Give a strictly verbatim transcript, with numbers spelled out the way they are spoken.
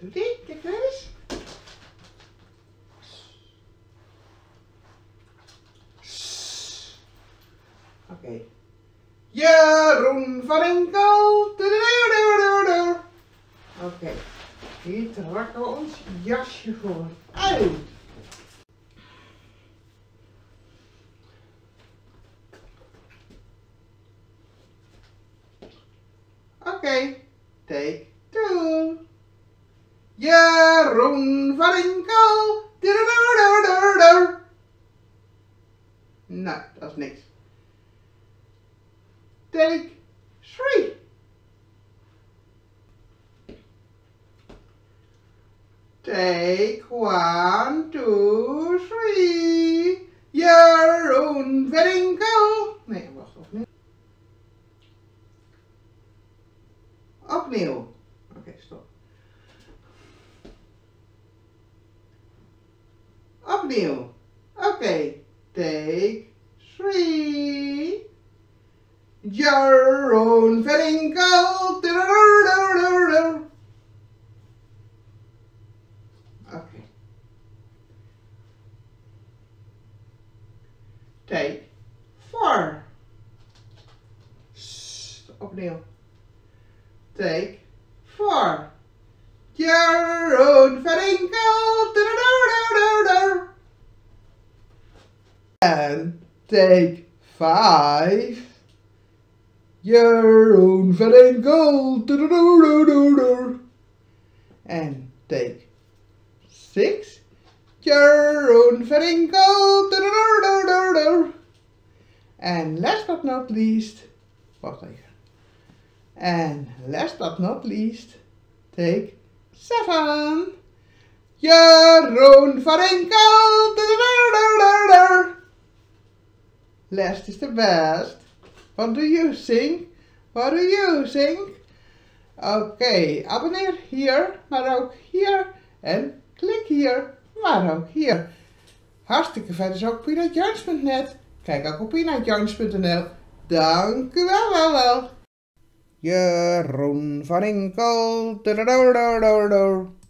doet die? Kijk eens. Oké. Okay. Jeroen van Enkel. Oké. Okay. Hier trekken we ons jasje voor uit. Oké. Okay. Take two. Jeroen van Enkel. Nou, dat is niks. Take three. Take one, two, three. Jeroen van Enkel. Nee, wacht, opnieuw. Opnieuw. Oké, okay, stop. Opnieuw. Oké, okay. Take three. Jeroen van Enkel. Oké. Take four. Opnieuw. Take four. Jeroen van Enkel. And take five. Jeroen van Enkel. And take six. Jeroen van Enkel. And last but not least, wacht even. And last but not least, take seven. Jeroen van Enkel. Last is the best. What do you think? What do you think? Oké, okay, abonneer hier, maar ook hier. En klik hier, maar ook hier. Hartstikke vet is ook peanut yarns punt net. Kijk ook op peanut yarns punt n l. Dank u wel, wel, wel. Jeroen van Enkel.